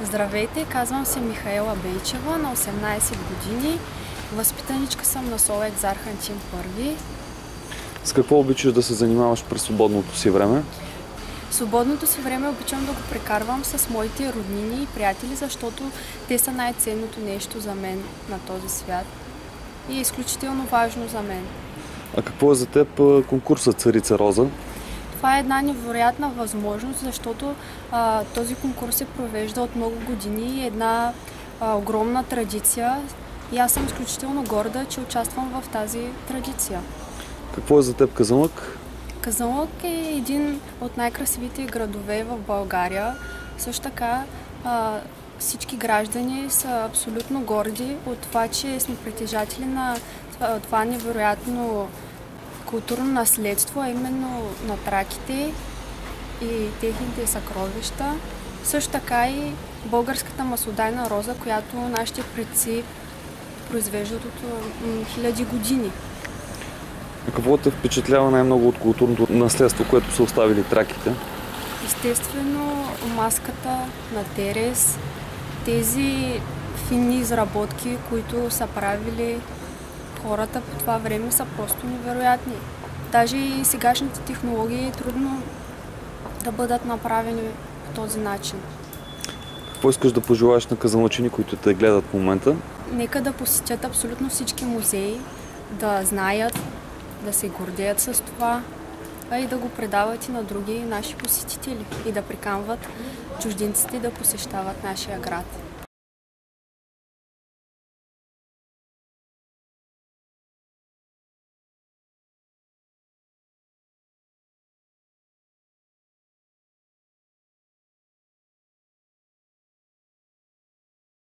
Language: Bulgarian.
Здравейте, казвам се Михаела Бейчева, на 18 години. Възпитаничка съм на СОУ Екзархантин първи. С какво обичаш да се занимаваш през свободното си време? Свободното си време обичам да го прекарвам с моите роднини и приятели, защото те са най-ценното нещо за мен на този свят и е изключително важно за мен. А какво е за теб конкурсът Царица Роза? Това е една невероятна възможност, защото този конкурс се провежда от много години и е една огромна традиция и аз съм изключително горда, че участвам в тази традиция. Какво е за теб Казанлък? Казанлък е един от най-красивите градове в България. Също така всички граждани са абсолютно горди от това, че сме притежатели на това невероятно културно наследство, а именно на траките и техните съкровища. Също така и българската маслодайна роза, която нашите предци произвеждат от хиляди години. А какво те впечатлява най-много от културното наследство, което са оставили траките? Естествено, маската на Терес, тези фини изработки, които са правили хората по това време, са просто невероятни. Даже и сегашните технологии е трудно да бъдат направени по този начин. Какво искаш да пожелаеш на казанлъчани, които те гледат в момента? Нека да посетят абсолютно всички музеи, да знаят, да се гордеят с това, а и да го предават и на други наши посетители и да приканват чужденците да посещават нашия град.